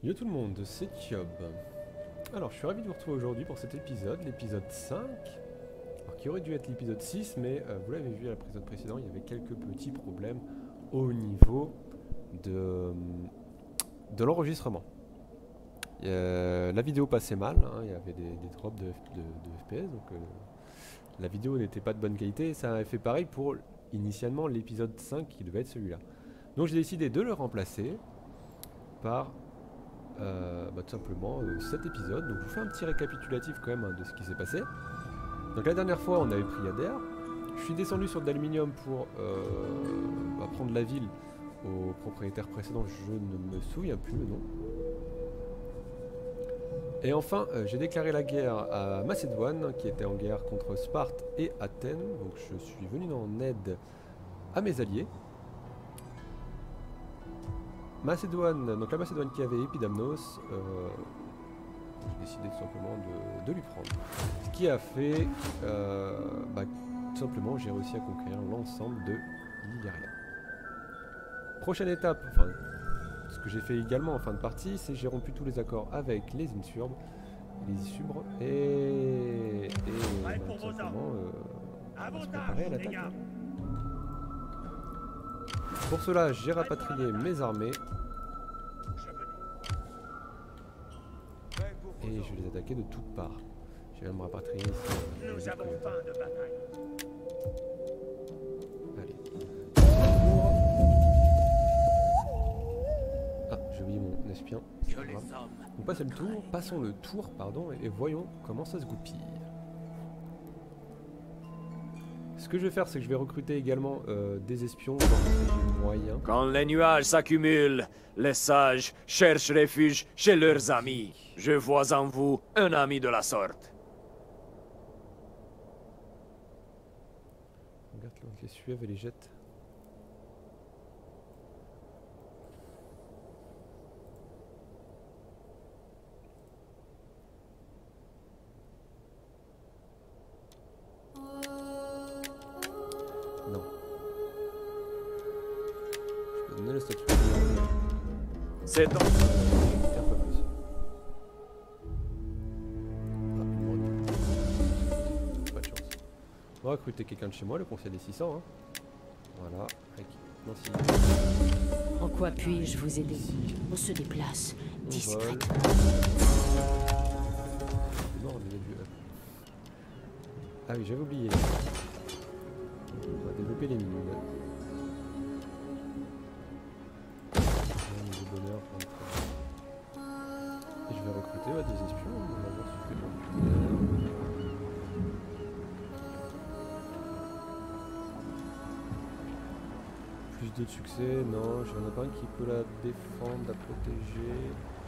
Yo tout le monde, c'est Kyob. Alors je suis ravi de vous retrouver aujourd'hui pour cet épisode, l'épisode 5, alors, qui aurait dû être l'épisode 6, mais vous l'avez vu à l'épisode précédent, il y avait quelques petits problèmes au niveau de l'enregistrement. La vidéo passait mal, hein, il y avait des drops de FPS, donc la vidéo n'était pas de bonne qualité, et ça avait fait pareil pour initialement l'épisode 5 qui devait être celui-là. Donc j'ai décidé de le remplacer par tout simplement cet épisode. Donc je vous fais un petit récapitulatif quand même hein, de ce qui s'est passé. Donc la dernière fois on avait pris Adair. Je suis descendu sur de l'aluminium pour prendre la ville au propriétaire précédent, je ne me souviens plus le nom. Et enfin j'ai déclaré la guerre à Macédoine qui était en guerre contre Sparte et Athènes. Donc je suis venu en aide à mes alliés. Macédoine, donc la Macédoine qui avait Épidamnos, j'ai décidé tout simplement de lui prendre. Ce qui a fait, tout simplement, j'ai réussi à conquérir l'ensemble de l'Illyria. Prochaine étape, enfin, ce que j'ai fait également en fin de partie, c'est j'ai rompu tous les accords avec les Insubres, et tout simplement, on va se préparer à l'attaque. Pour cela, j'ai rapatrié mes armées. Et je vais les attaquer de toutes parts. Je vais même rapatrier ici. Allez. Ah, j'ai oublié mon espion. On passe le tour, passons le tour, pardon, et voyons comment ça se goupille. Ce que je vais faire, c'est que je vais recruter également des espions, voir si j'ai moyen. Quand les nuages s'accumulent, les sages cherchent refuge chez leurs amis. Je vois en vous un ami de la sorte. Regarde là, on les suève et les jette. Non. Je peux donner le statut. C'est donc... Pas de chance. On va recruter quelqu'un de chez moi, le conseil des 600. Hein. Voilà. Merci. En quoi puis-je vous aider? On se déplace discrètement. Non, on est vu. Ah oui, j'avais oublié. On va développer les mines. Bonheur, et je vais recruter des espions. On va voir si je peux recruter. Plus de succès, non, j'en ai pas un qui peut la défendre, la protéger.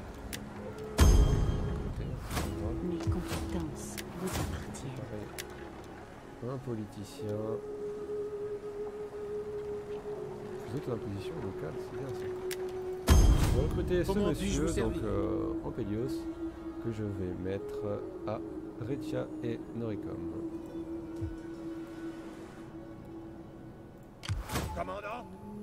Mes compétences vous appartiennent. Pareil. Un politicien. Plus de l'imposition locale, c'est bien ça. Je vais recruter ce monsieur, donc Ampelios, que je vais mettre à Retia et Noricum. Commandant.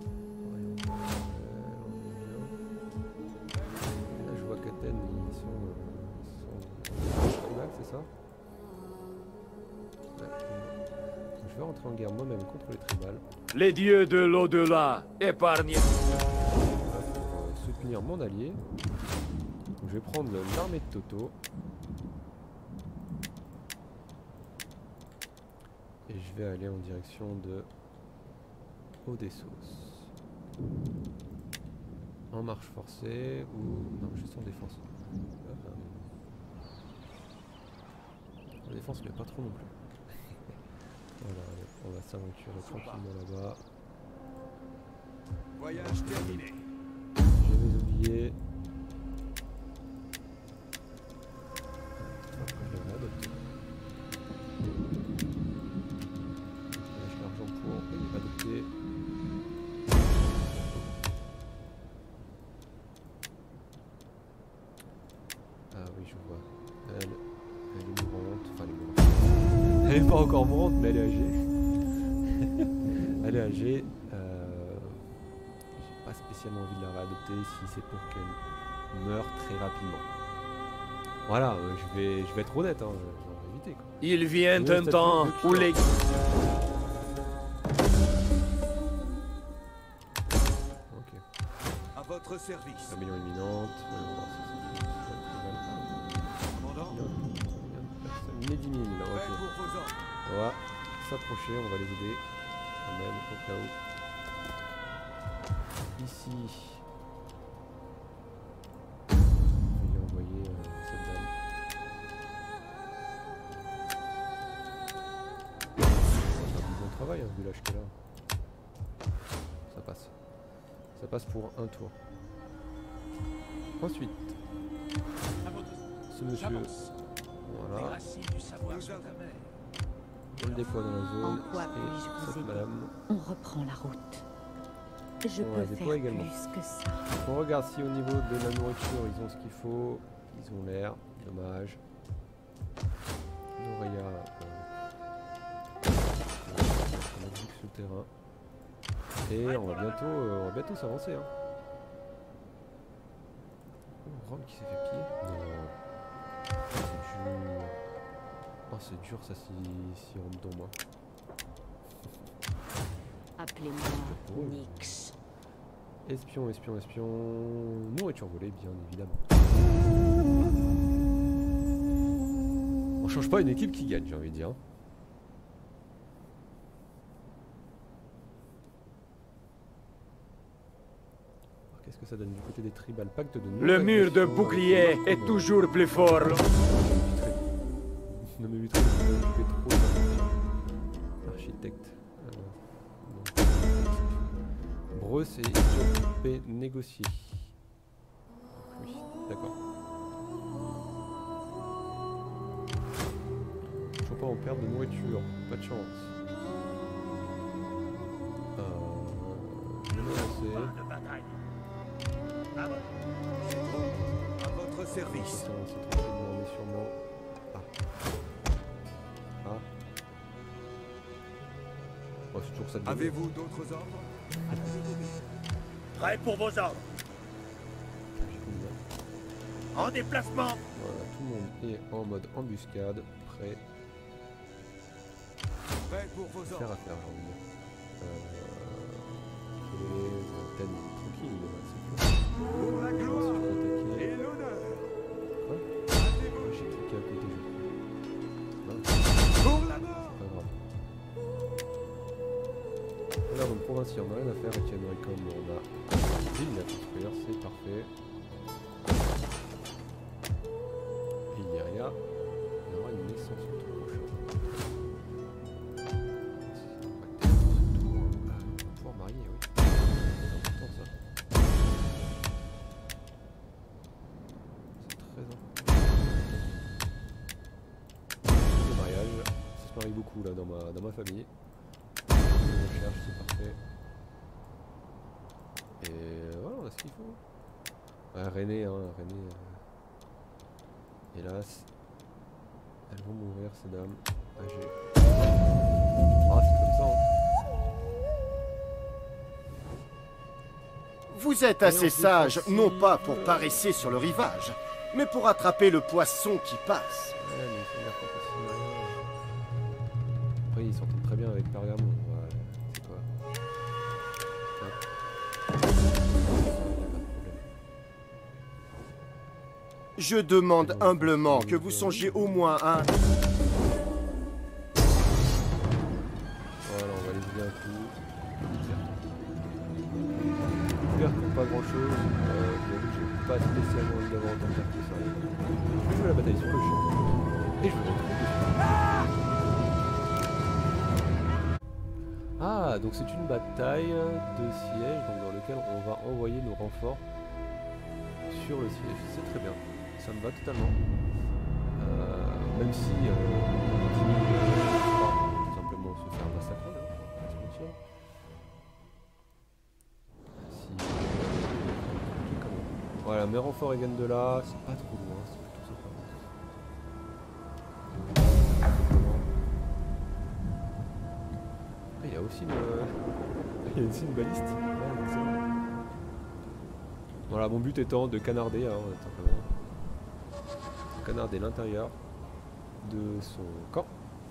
Là je vois qu'Athènes, ils sont tribal, c'est ça? Ouais. Donc, je vais rentrer en guerre moi-même contre les tribales. Les dieux de l'au-delà, épargnez. Pour soutenir mon allié. Donc, je vais prendre l'armée de Toto. Et je vais aller en direction de Odessos. En marche forcée ou... Non, juste en défense. En défense, mais pas trop non plus. Voilà, on va s'aventurer tranquillement là-bas. Voyage terminé. J'avais oublié. Après, je l'avais adopté. Lâche l'argent pour. Il n'est pas adopté. Ah oui, je vois. Elle est mourante. Enfin, elle est mourante. Elle est pas encore mourante, mais elle est âgée. Elle est âgée. J'ai pas spécialement envie de la réadopter si c'est pour qu'elle meurt très rapidement. Voilà, je vais être honnête, hein, on va éviter quoi. Il vient Oui, un statut temps de où client. les... Ok. À votre service. Rébellion imminente. Voyons voir si Commandant, c'est 10 000, prêt ok. pour vos ordres. On va s'approcher, on va les aider. Quand même, au cas où. Ici. Je vais y envoyer cette dame. Ça va faire du bon travail, hein, vu l'âge qu'elle a. Ça passe. Ça passe pour un tour. Ensuite, ce monsieur. Voilà. On le déploie dans la En zone. quoi Et puis-je vous cette aider? madame. On reprend la route. Je Ouais, peux des faire poids également. plus que ça. On regarde si au niveau de la nourriture ils ont ce qu'il faut. Ils ont l'air. Dommage. Noria. On a vu que souterrain. Et on va bientôt s'avancer. Hein. Oh, Rome qui s'est fait piller. Non. C'est dur. Oh, c'est dur ça si Rome tombe. Hein. Appelez-moi Oh. Nyx. Espion, espion, espion. Nourriture volée, bien évidemment. On change pas une équipe qui gagne, j'ai envie de dire. Alors, qu'est-ce que ça donne du côté des tribales? Pacte de Le mur de non-agression, bouclier non, est non. toujours plus fort. Ne me trop, architecte. Non. Breuss et Éthiopie négocier. Oui, d'accord. Je vois pas en perte de nourriture, pas de chance. Je vais me lancer. De bataille. À votre service. C'est tranquillement, mais sûrement. Ah. Ah. Oh, c'est toujours ça de Avez-vous d'autres ordres? Prêt pour vos ordres. En déplacement. Voilà, tout le monde est en mode embuscade, prêt, Prêt pour vos faire ordres. affaire, j'ai envie de dire. Thème tranquille, c'est cool. Pour la On va voir si je gloire peux et attaquer. l'honneur. Quoi? J'ai cliqué à côté, je crois. Non, Pour la mort. c'est pas grave. Là, dans le provincial, on n'a rien à faire. Etienne Ricom, on a une ville à construire, c'est parfait. Et Iria, il y aura une naissance au tour prochain. On va pouvoir marier, oui. C'est important ça. C'est très important. Le mariage, ça se marie beaucoup là dans ma famille. On cherche, c'est parfait. Et voilà, on a ce qu'il faut. René, hein, René. Hélas, elles vont mourir ces dames âgées. Ah, c'est comme ça. Hein. Vous êtes assez sage, non pas pour paresser sur le rivage, mais pour attraper le poisson qui passe. Ouais, mais il faut dire qu'on peut signer rien. Après, ils s'entendent très bien avec Pergamon. Ouais, c'est quoi? Hop. Y a pas de problème. Je demande humblement que vous songiez au moins à... Voilà, on va les aider un coup. Faire pour pas grand chose. J'avoue que j'ai pas spécialement envie d'avoir autant de cartes que ça. Je vais jouer la bataille sur le champ. Et je vous retrouve dessus. Ah, donc c'est une bataille de siège donc dans lequel on va envoyer nos renforts sur le siège. C'est très bien. Ça me va totalement. Même si on continue tout simplement se faire massacrer, hein, on va se mentir. Si, quand même. Voilà, mes renforts ils viennent de là, c'est pas trop loin, c'est plutôt sympa. Ah, il y a aussi une baliste. Ouais, excellent. Voilà, mon but étant de canarder, hein, attends, quand même. Canarder l'intérieur de son camp.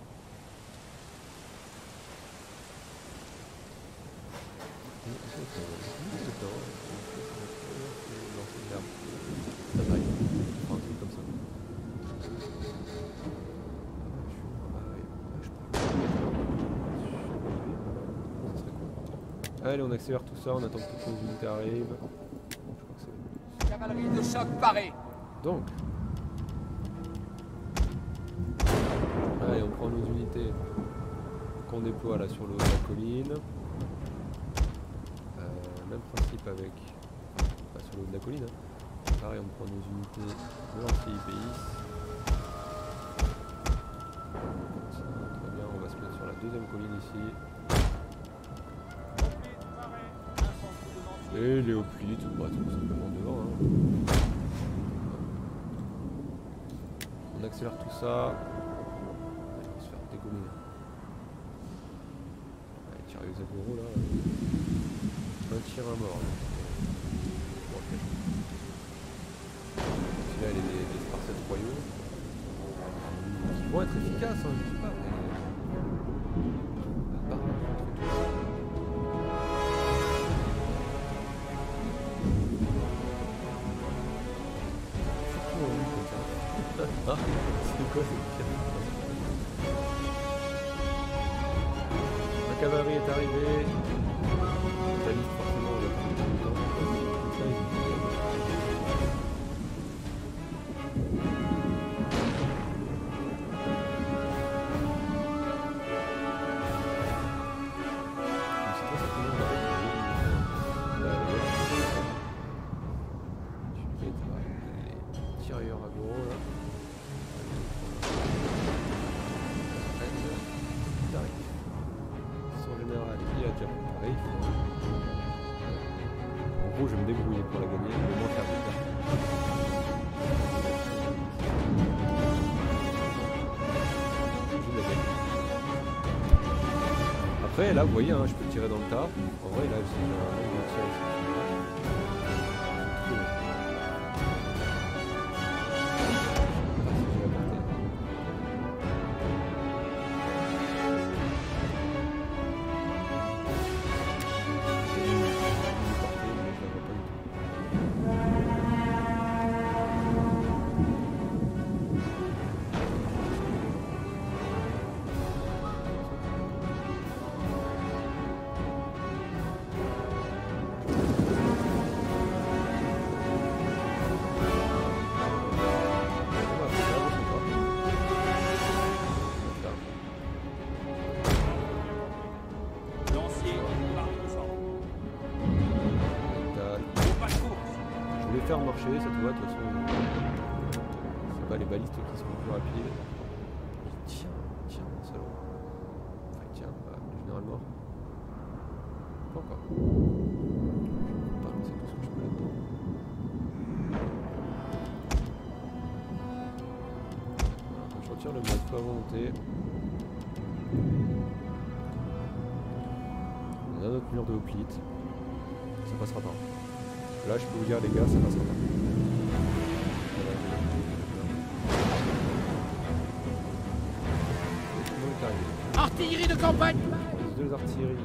Allez, on accélère tout ça, on attend que toutes nos unités arrivent. Je crois que c'est... Cavalerie de choc parée. Donc. Allez, on prend nos unités qu'on déploie là sur le haut de la colline. Même principe avec... Pas sur le haut de la colline. Hein. Pareil, on prend nos unités de l'anti-ipéiste. Très bien, on va se mettre sur la deuxième colline ici. Et les hoplites, bah, tout simplement devant. Hein. On accélère tout ça. Allez, on va se faire dégommer. Allez, tirer les agoraux là. Un tir à mort. Là. Bon, okay. Celui-là, il est des Spartiates royaux. Qui vont être efficaces, hein, je sais pas. Mais... Ah, c'est quoi cette pierre? La cavalerie est arrivée. La liste forcément on va prendre du temps. Ça, tirailleurs à gros là. Son général, il a déjà préparé. En gros, je vais me débrouiller pour la gagner, mais moins faire des cartes. Je la gagne. Après, là, vous voyez, hein, je peux tirer dans le tas. En vrai, là, j'ai un nombre de tirs ici. Faire marcher, ça te voit, de toute façon, c'est pas les balistes qui sont plus rapides. Tiens, salaud. Enfin, tiens, bah, le général mort. Pas encore. Je vais pas lancer tout ce que je peux là-dedans. Voilà, je retire le mode pas à volonté. On a notre mur de hoplite. Ça passera pas. Là, je peux vous dire, les gars, ça passera pas. Artillerie de campagne. Les deux artilleries.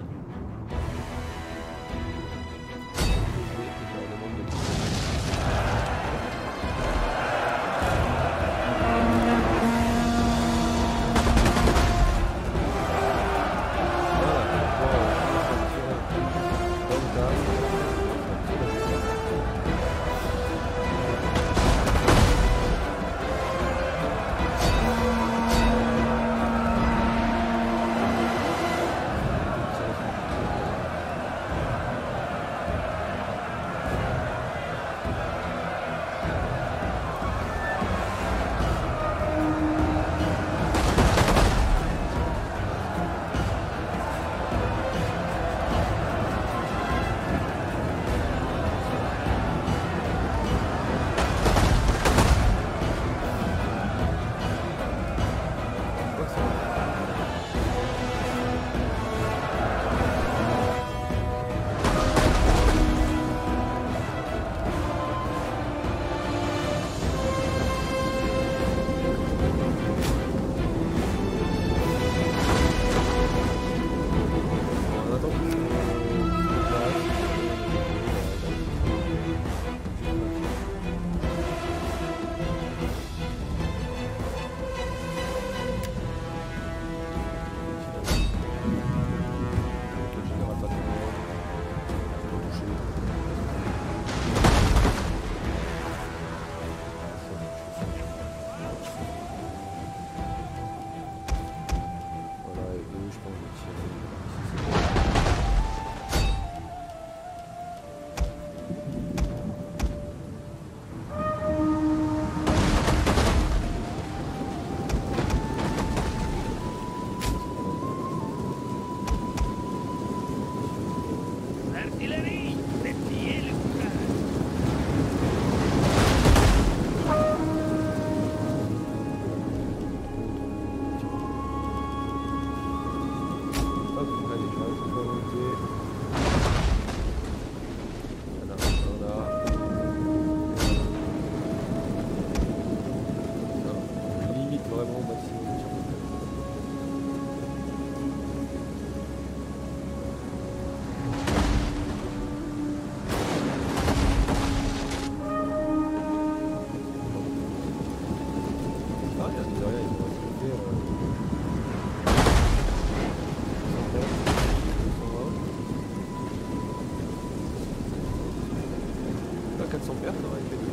Super, ça aurait été deux.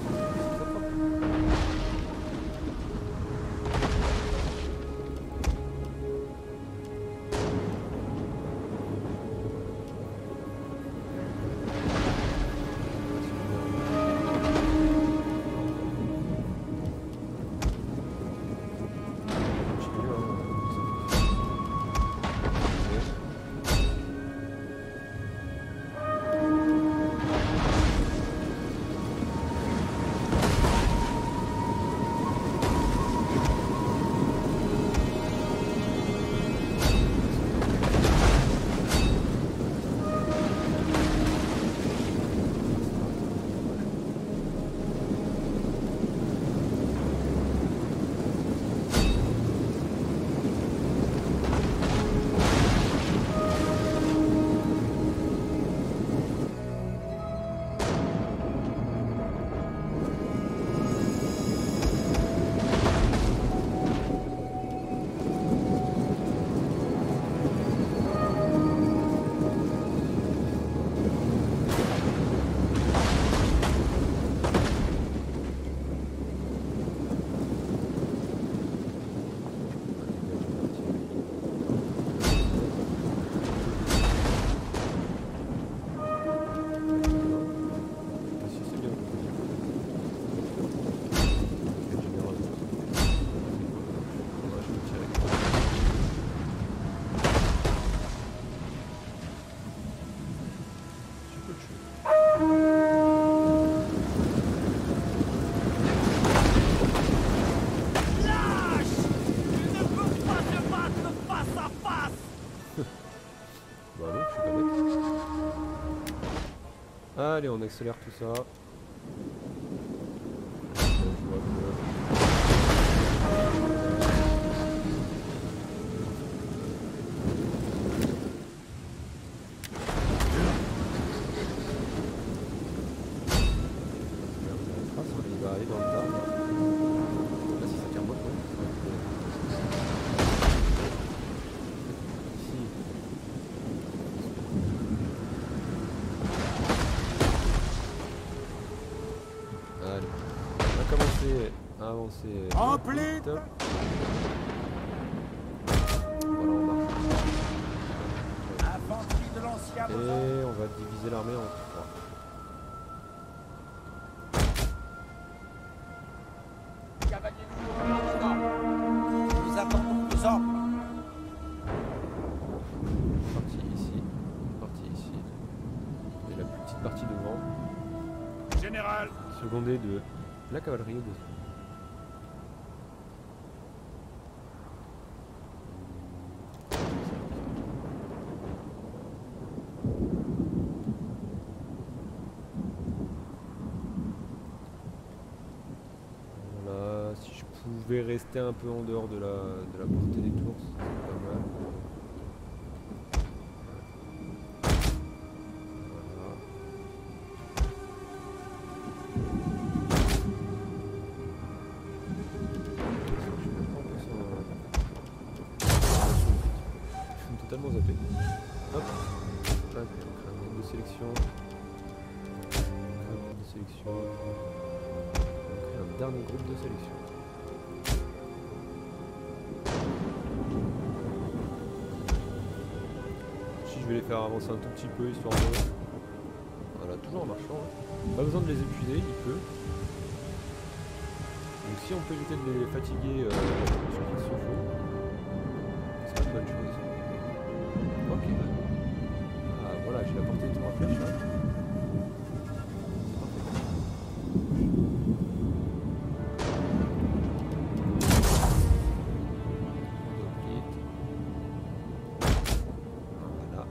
Allez, on accélère tout ça. Il va aller dans le tas. Là, si ça tient pas, ici. Allez, on va commencer à avancer. Rempli. Top. Voilà, on marche. Infanterie de l'ancien Et on va diviser l'armée en trois. Cavalier lourd, commandant. Nous attendons vos ordres. Partie ici, partie ici. Et la plus petite partie devant, Général. secondée de la cavalerie et des Voilà, si je pouvais rester un peu en dehors de la portée des tours, c'est pas mal. Voilà. Je suis totalement zappé. Hop. Là, on crée un groupe de sélection. Un groupe de sélection. On crée un dernier groupe de sélection. Si je vais les faire avancer un tout petit peu, histoire de... Voilà, toujours en marchant. Hein. Pas besoin de les épuiser, il pleut. Donc si on peut éviter de les fatiguer sur qu'il se faut, c'est une bonne chose. Ok. Ah voilà, j'ai la portée de 3 flèches là. Voilà.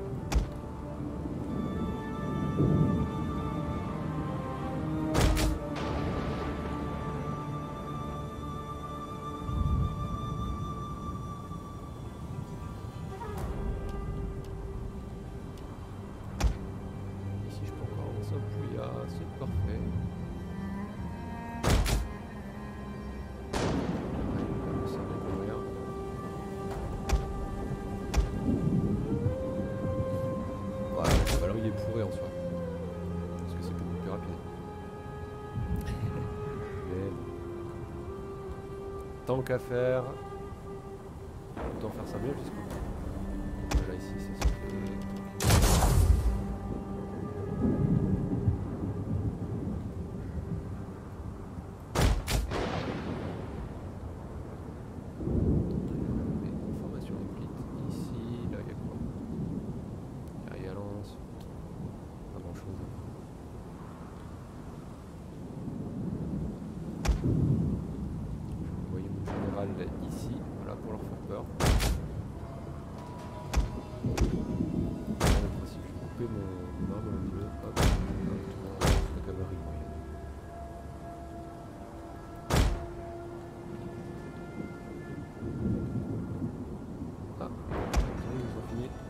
Ici je peux encore avancer un peu, c'est parfait. Ouais, ça va courir. Ouais, le cavalerie il est pourri en soi. Parce que c'est beaucoup plus rapide. tant qu'à faire, autant faire ça bien jusqu'au bout. Là ici c'est sûr que... Formation complète ici, là il y a quoi? Guerrier à lance, pas grand chose. Vous voyez mon général ici, voilà pour leur faire peur. Là, le principe, je vais couper mon arme au milieu, hop, directement la cavalerie moyenne. Ah, ils ont fini.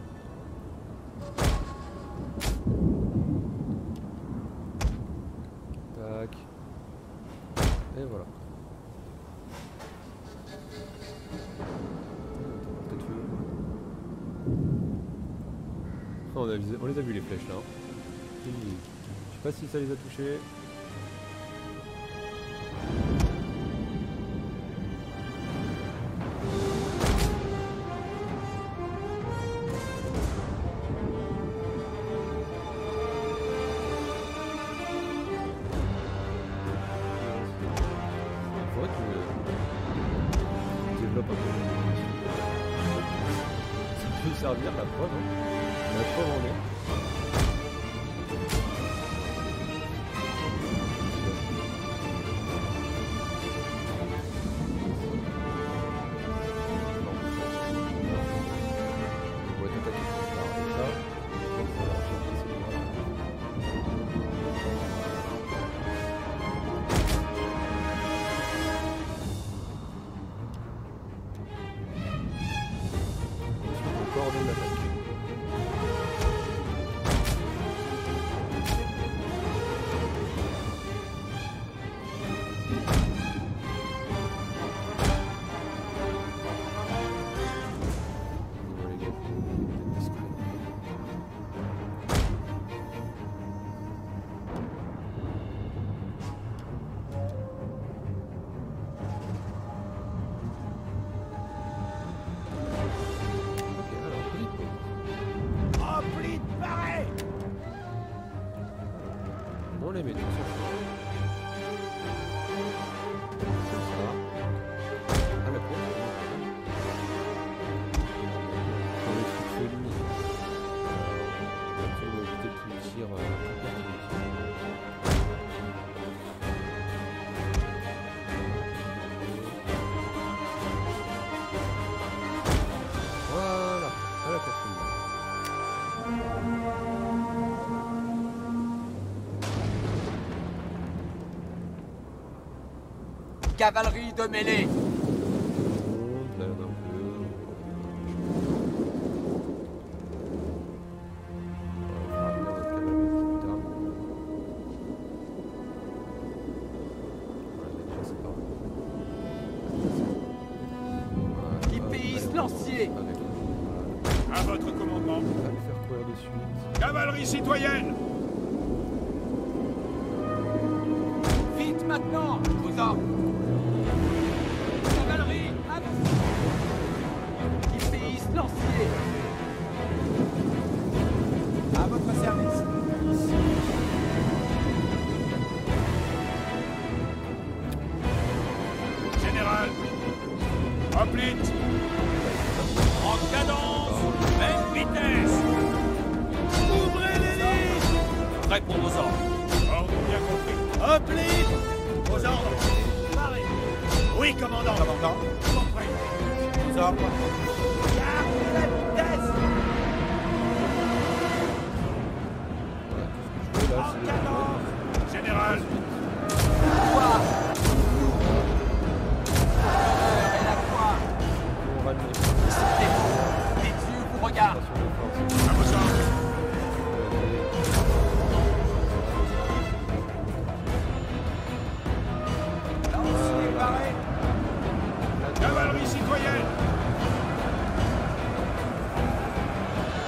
Tac. Et voilà. On les a vus les flèches là. Je sais pas si ça les a touchés. Il faudrait que je développe un peu. Ça peut servir la preuve. Hein. La preuve en est. Coordonner l'attaque. Rempli de pareil. On les met tous ensemble. Comme ça. À la course. On les fout limite. On va éviter tout le tir. Voilà. À la course. Cavalerie de mêlée. Là, on a un peu. On va revenir notre cavalerie plus tard. Voilà, déjà c'est pas bon. Ipéiste lancier. À votre commandement. On va le faire courir dessus. Cavalerie citoyenne. Vite maintenant. Je vous ordre. Cavalerie, à vous. Ipéiste lancier. À votre service. Général. Hoplite. En cadence. Même vitesse. Ouvrez les lignes. Prêt pour vos ordres. Ordre bien compris. Hoplite. Aux ordres. Paré. Oui, commandant. Commandant. Compris. Aux ordres. Garde la vitesse. En cadence. Général. Quoi? Et la quoi? On va le mettre. Les yeux vous regardent. À vos ordres. Lancier paré. Cavalerie citoyenne.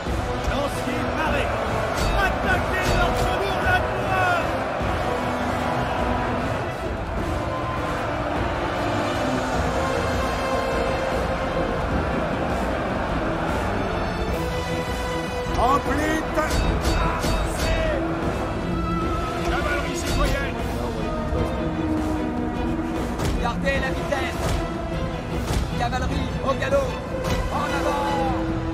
Lancier paré. Attaquez leur secours la droite. Montez la vitesse. Cavalerie au galop. En avant.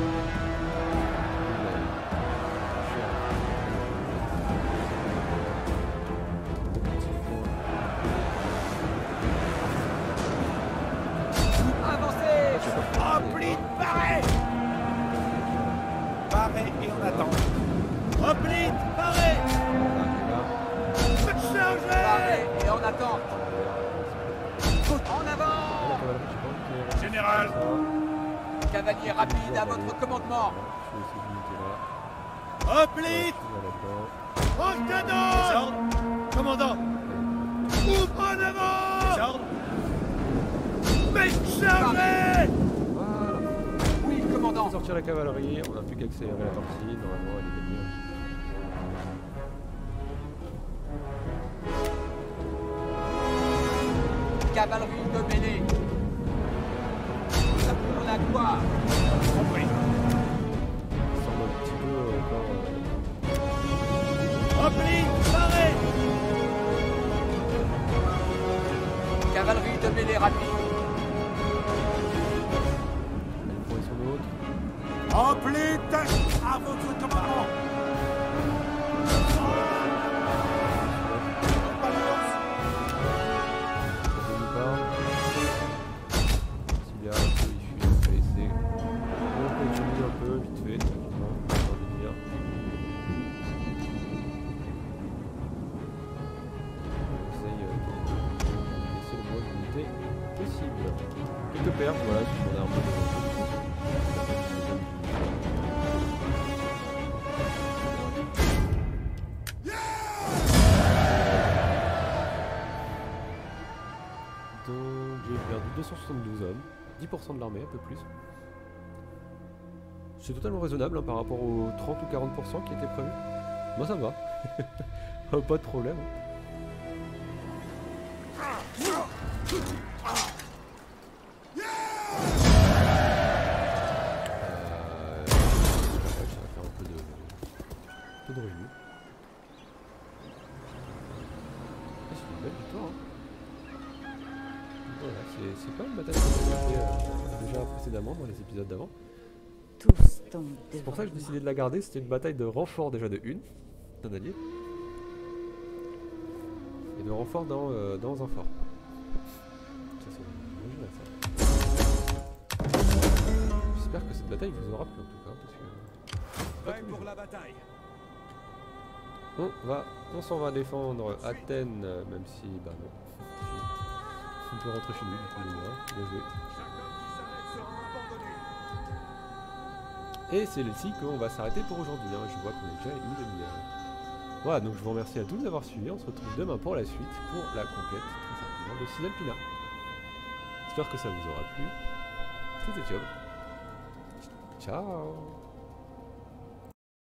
Avancez. Rempli de paré. Paré et on attend. Rempli de paré. Faites charger. Paré et on attend. En avant. Général. Cavalier rapide à votre commandement. Rempli. Au canon. Commandant. Ouvre en avant. Faites charger. Voilà. Oui, commandant. On va sortir la cavalerie, on n'a plus qu'à accélérer la partie, normalement elle est gagnée. Cavalerie de mêlée. Pour la gloire. Compris. Ça semble un petit peu encore... Rempli. Paré. Cavalerie de mêlée rapide. un point et son autre. Rempli de... À votre commandement. S'il y a un peu, il fuit, on peut laisser. On continue un peu, vite fait, tranquillement, j'ai envie de dire. On essaye de laisser le moins d'unité possible. Quelques pertes, voilà, sur mon arme de... Donc j'ai perdu 272 hommes, 10% de l'armée, un peu plus. C'est totalement raisonnable hein, par rapport aux 30 ou 40% qui étaient prévus. Moi ça va, pas de problème. Ça va faire un peu de revue. C'est une belle victoire. Hein. Voilà, c'est pas une bataille qu'on a fait déjà précédemment dans les épisodes d'avant. Tous tombent C'est pour devant ça que j'ai décidé de la garder, c'était une bataille de renfort déjà de une, d'un allié. Et de renfort dans un fort. Ça c'est bien joué, ça. J'espère que cette bataille vous aura plu en tout cas, parce que... Prêt pour la bataille. On s'en va défendre Athènes, même si, bah non. On peut rentrer chez lui, du coup, bien joué. Et c'est ici qu'on va s'arrêter pour aujourd'hui. Hein. Je vois qu'on est déjà à une demi-heure. Voilà, donc je vous remercie à tous d'avoir suivi. On se retrouve demain pour la suite, pour la conquête, très certainement, de Cisalpina. J'espère que ça vous aura plu. C'était Job. Ciao.